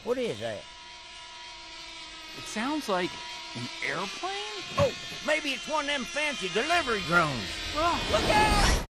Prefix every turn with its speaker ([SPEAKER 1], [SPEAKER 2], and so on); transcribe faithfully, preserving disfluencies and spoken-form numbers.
[SPEAKER 1] What is that?
[SPEAKER 2] It sounds like an airplane?
[SPEAKER 1] Oh, maybe it's one of them fancy delivery drones.
[SPEAKER 2] Oh,
[SPEAKER 1] Look out!